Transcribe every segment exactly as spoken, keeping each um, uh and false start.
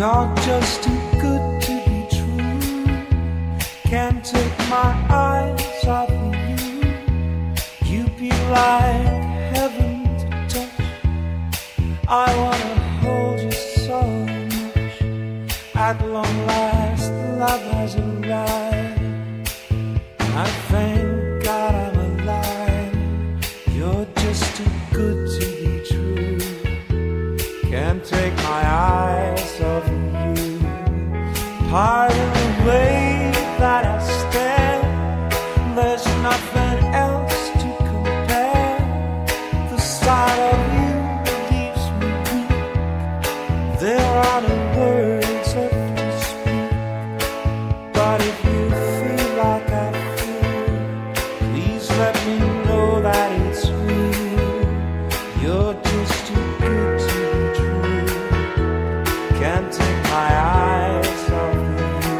You're just too good to be true. Can't take my eyes off of you. You be like heaven to touch. I wanna hold you so much. At long last, love has arrived. I thank God I'm alive. You're just too good to be true. Can't take my eyes off of you. Part of the way that I stand, there's nothing else to compare. The sight of you leaves me weak. There are no words left to speak. But if you feel like I feel, please let me know that it's real. You're just too good to be true. Can't take my eyes off of you.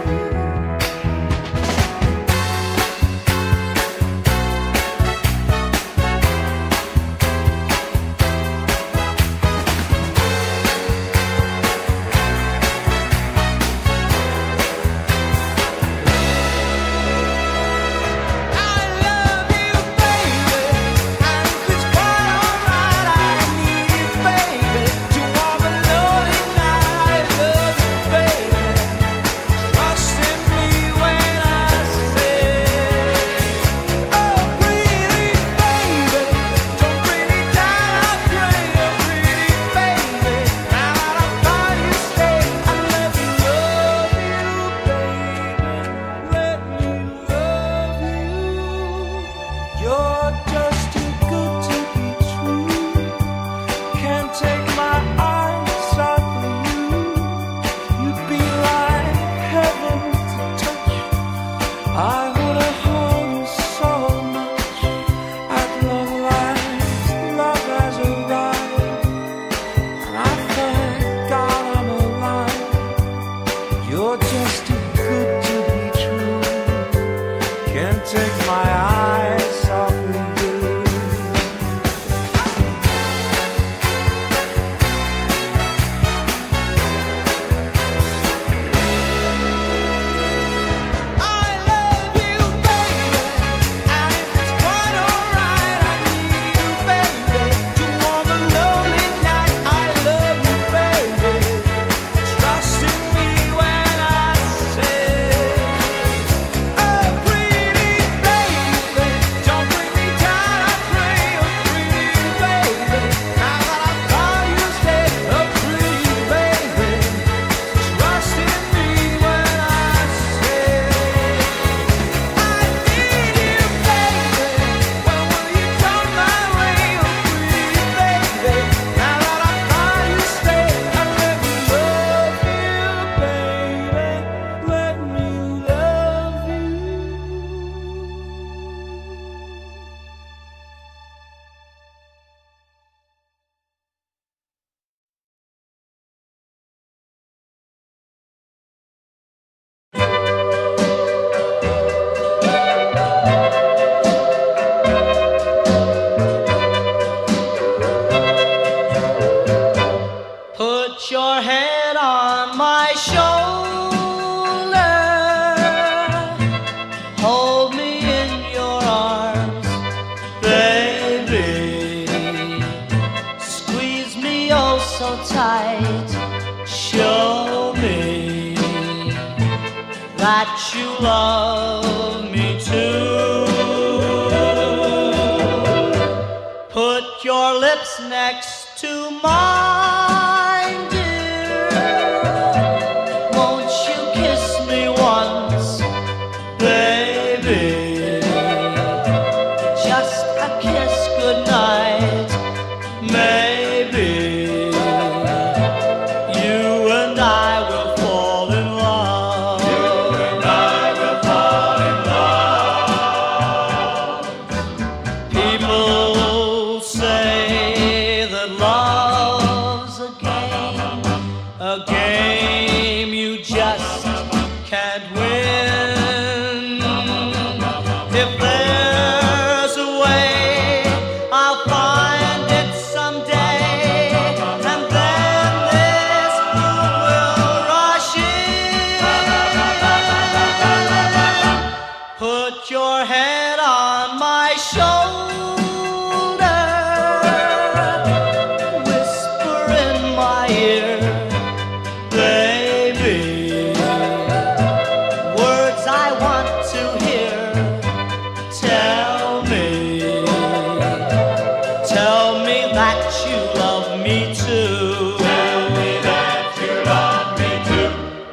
Someday, and then this fool will rise.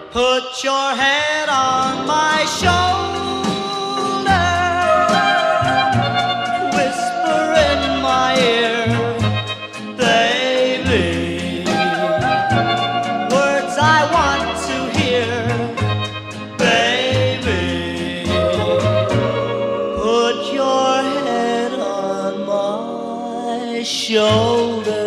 Put your head on my shoulder, whisper in my ear, baby, words I want to hear, baby. Put your head on my shoulder.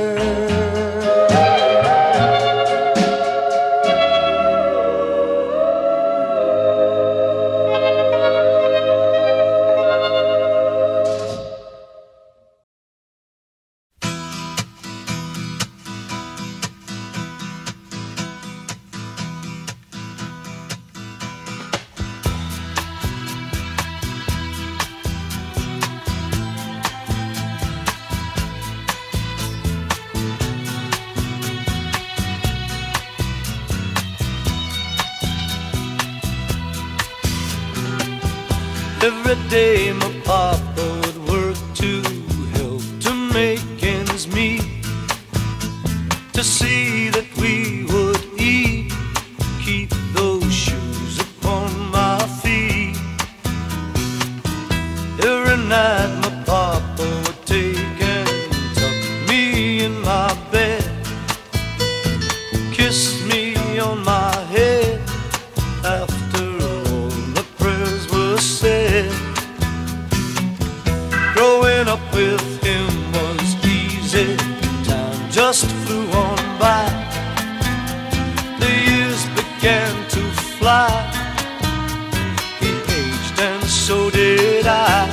Every day my papa would work to help to make ends meet, to see that we would eat, keep those shoes upon my feet. Every night my papa would take and tuck me in my bed, kiss me on my head after all the prayers were said. Growing up with him was easy, time just flew on by. The years began to fly, he aged and so did I.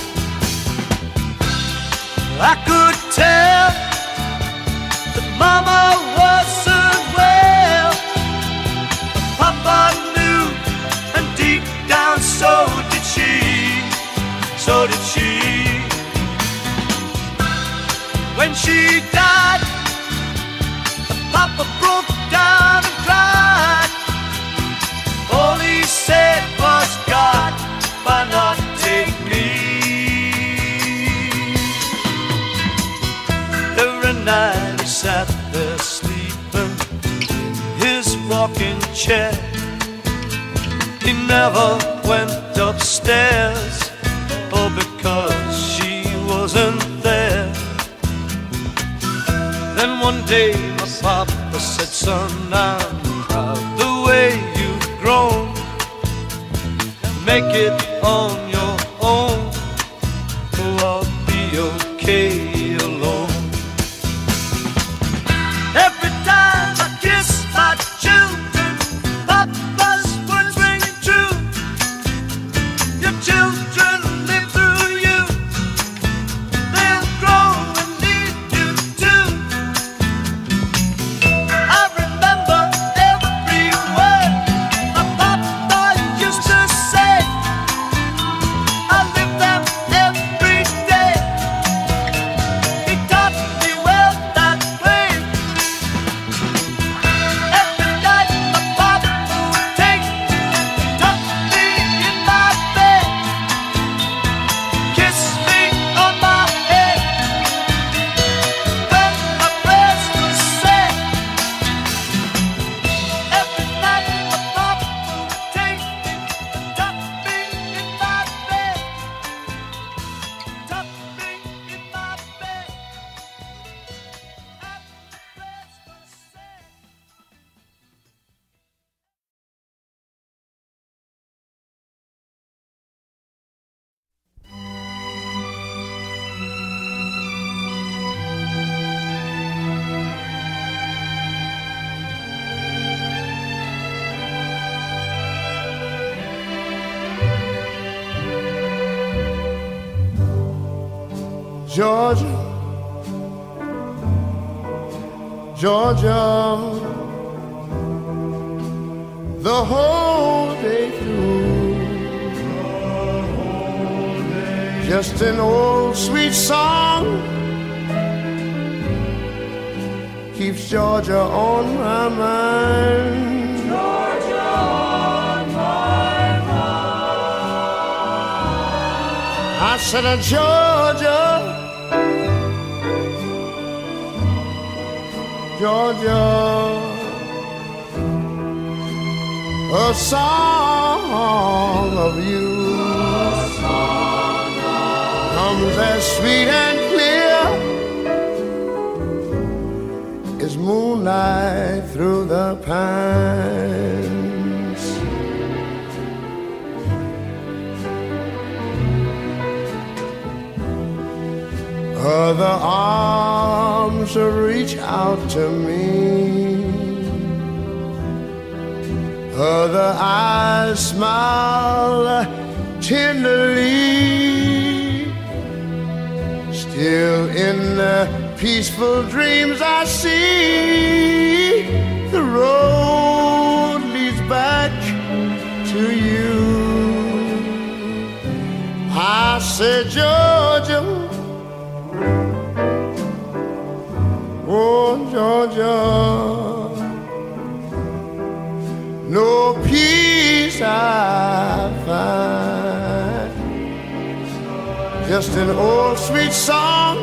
I could tell that Mama wasn't well, Papa knew, and deep down so did she, so did she. When she died, Papa broke down and cried. All he said was, God, why not take me? Every night he sat there sleeping in his rocking chair. He never went upstairs, oh, because she wasn't there. Then one day my papa said, son, I'm proud the way you've grown. Make it on your own, oh, I'll be okay alone. Every time I kiss my children, Papa's words ring true. Your children live through you, they'll grow and need you too. I remember every word my Papa used to say. I live them every day. He taught me well that way. Every night my Papa would take me, tuck me in my bed, kiss me on my head when my prayers were said. Every night my Papa would take me, tuck me in my bed, tuck me in my bed, and prayers were said. Georgia, Georgia, the whole day through, just an old sweet song keeps Georgia on my mind. Georgia on my mind. I said, uh, Georgia, Georgia, a song of you comes as sweet and clear as moonlight through the pines. Other arms reach out to me, other eyes smile tenderly. Still in the peaceful dreams I see the road leads back to you. I say, Georgia, oh Georgia, no peace I find, just an old sweet song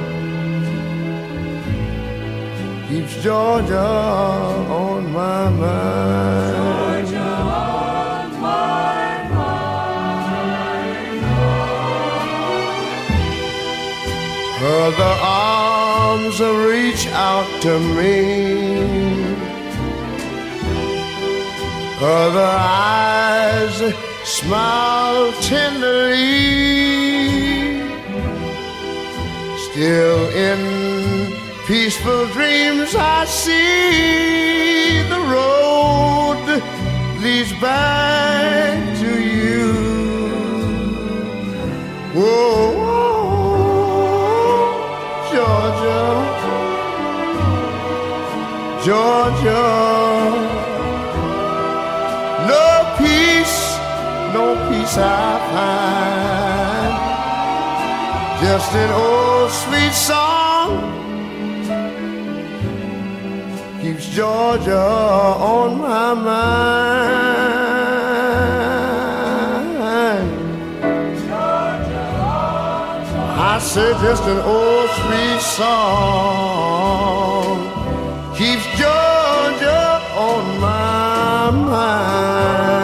keeps Georgia on my mind. Georgia on my mind. Other arms reach out to me, other eyes smile tenderly. Still in peaceful dreams I see the road leads back to you. Whoa, whoa, Georgia, Georgia, no peace, no peace I find, just an old sweet song keeps Georgia on my mind. Georgia on my I said just an old sweet song keeps Georgia on my mind.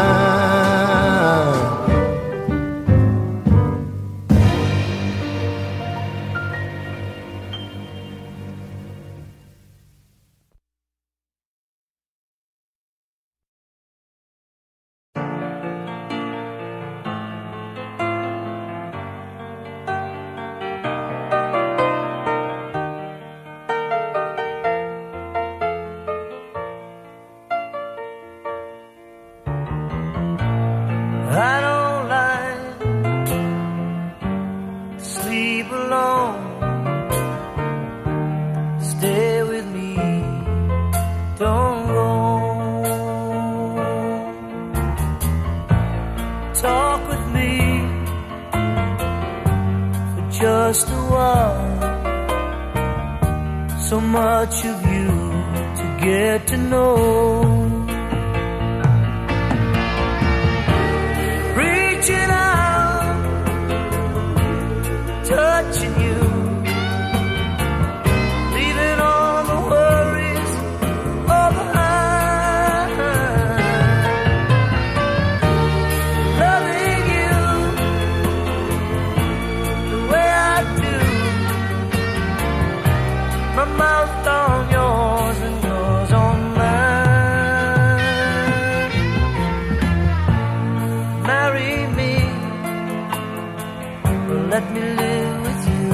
I don't like to sleep alone. Stay with me, don't go. Talk with me for just a while. So much of you to get to know. Reaching out, touching you, leaving all the worries all behind. Loving you the way I do, my mouth on yours and yours on mine. Marry me, let me live with you.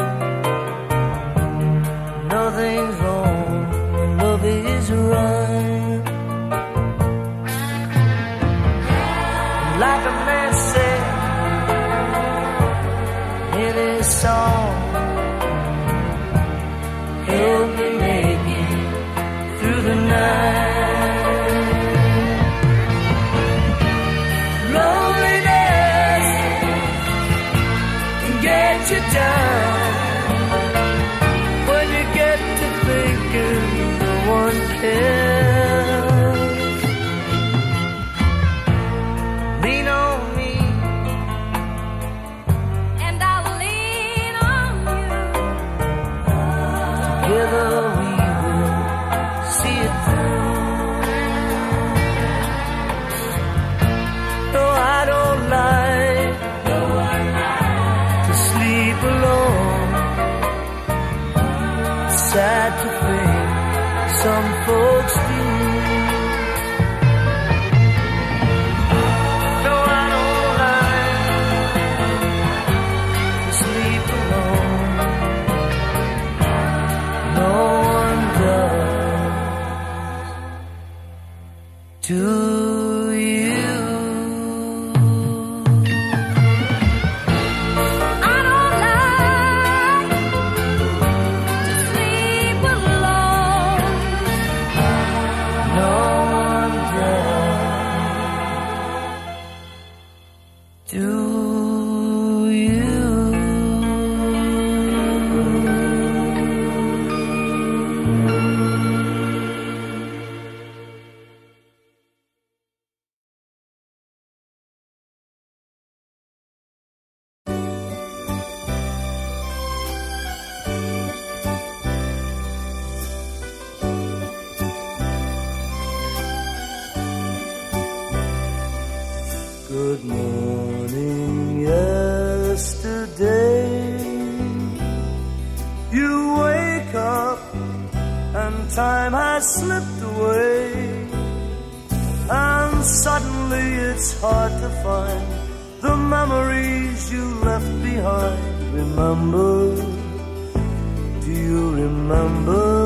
Nothing's wrong, love is right. Like a man said in his song, help me make it through the night. Loneliness can get you down when you get to thinking no one cares. Lean on me and I'll lean on you. Together we will see it through. to you. Good morning, yesterday. You wake up and time has slipped away, and suddenly it's hard to find the memories you left behind. Remember, do you remember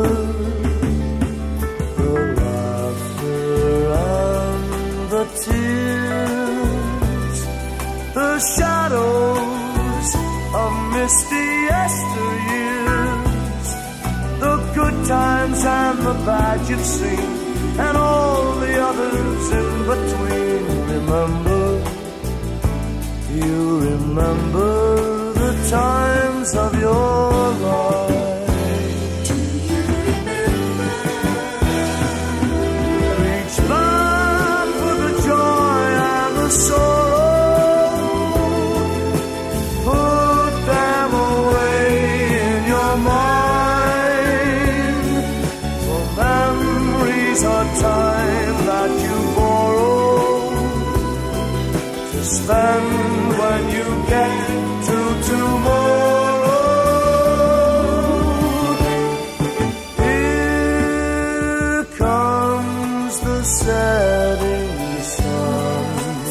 the laughter and the tears, the shadows of misty yesteryears, the good times and the bad you've seen, and all the others in between? Remember, do you remember the times of your life? Do you remember? Reach back for the joy and the sorrow, put them away in your mind, for memories are time that you borrow to spend when you get to tomorrow. Here comes the setting sun.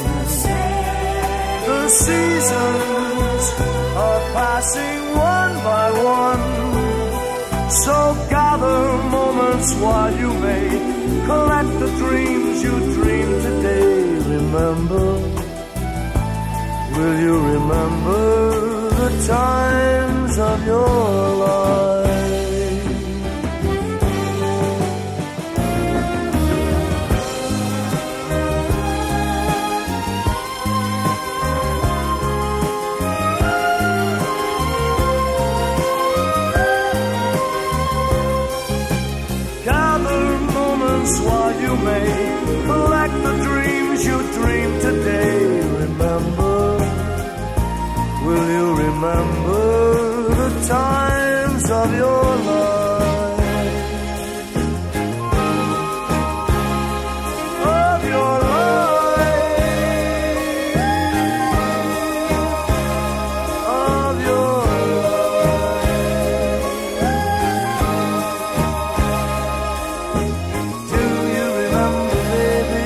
The seasons are passing one by one, so gather moments while you may collect the dreams you dreamed today. Remember, will you remember the times of your life? Gather moments while you may collect the dreams you dreamed today. Remember, will you remember the times of your life? Of your life. Of your life. Do you remember, baby?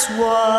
why